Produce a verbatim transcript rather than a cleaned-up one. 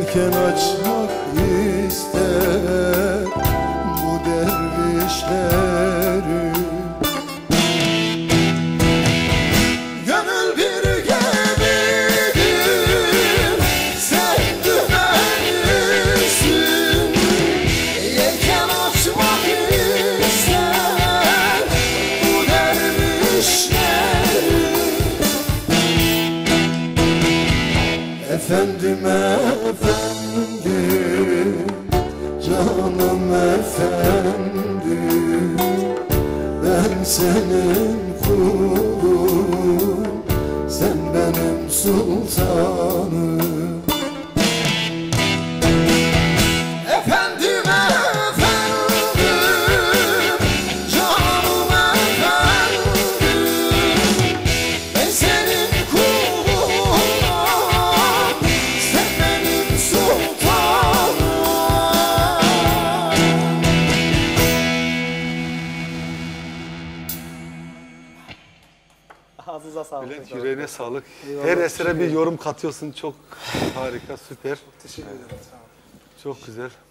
yelken açmak ister bu dervişleri. Gönül bir gemidir, sen dümenisin. Yelken açmak ister bu dervişleri. Efendim efendim, canım efendim, ben senin kulun, sen benim sultanım. Efendim efendim, canım efendim, ben senin kulun, sen benim sultanım. Ağzınıza sağlık. Bülent, yüreğine sağlık. Eyvallah, Her esere bir yorum katıyorsun. Çok harika, süper. Teşekkür ederim. Sağ olun. Çok güzel.